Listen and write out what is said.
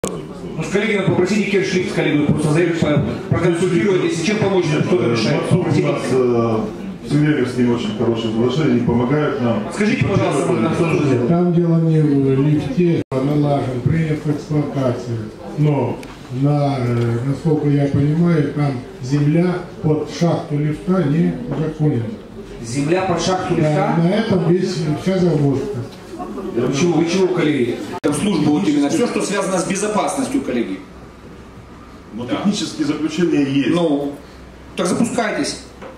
Ну, с коллегами попросите Кершлик с коллегой просто проконсультировать, если чем помочь, что-то решает. У нас все время с ним очень хорошие отношения, они помогают нам. Скажите, пожалуйста, что нужно сделать? Там дело не в лифте, налажен, принят в эксплуатацию. Но, насколько я понимаю, там земля под шахту лифта не узаконена. Земля под шахту лифта? На этом вся загвоздка. Вы чего, коллеги? Там служба вот именно. Все, что связано с безопасностью, коллеги. Но технические заключения есть. Ну, так запускайтесь.